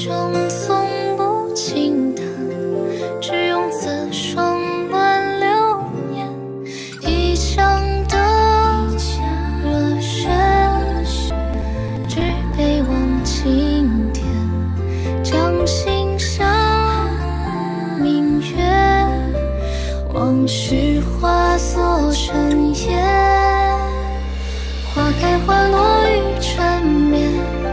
生从不轻谈，只用此生乱流年。一腔的热血，只悲望青天。将心向明月，往事化作尘烟。花开花落于缠绵，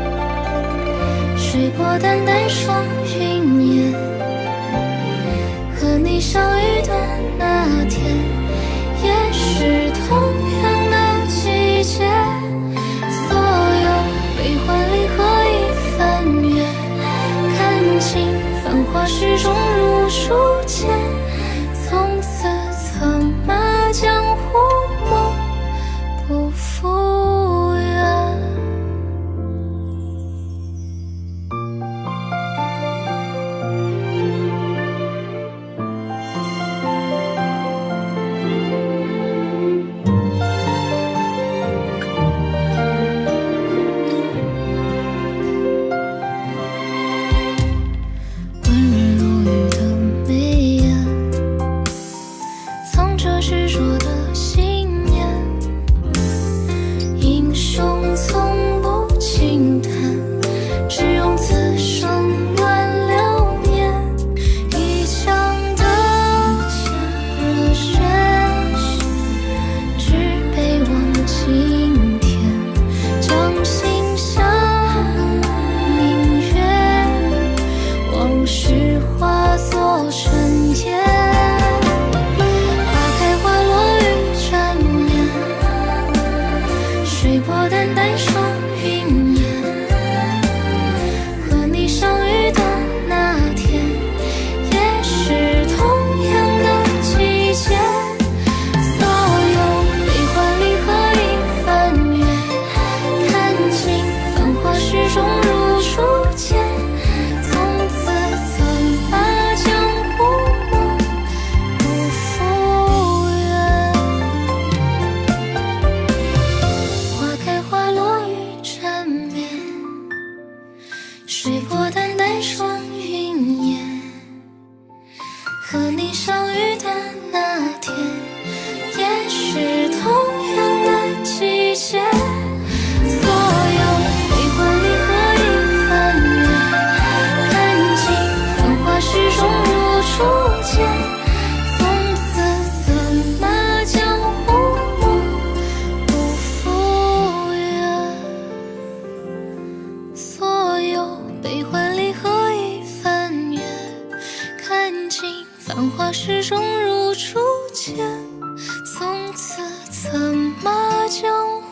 水波淡淡双云烟。和你相遇的那天，也是同样的季节。所有悲欢离合一翻阅，看尽繁华始终如初见。从此策马江湖，梦不复原。温润如玉的眉眼，藏着执着的信念。英雄从不轻谈，只用此生乱流年。一腔的热血，只悲望青天。将心向明月，往事化作尘烟。水波淡淡双云烟，和你相遇的那天，也是同样的季节。所有悲欢离合一翻阅，看尽繁华始终如初见。从此策马江湖，梦不复原。花开花落于缠绵，水波淡淡双云烟。和你相遇的那天，也是同样的季节。所有悲欢离合一翻阅，看尽繁华始终如初见。从此策马江湖，梦不复原。所有悲欢离合一翻阅，看尽繁华始终如初见。从此策马江湖。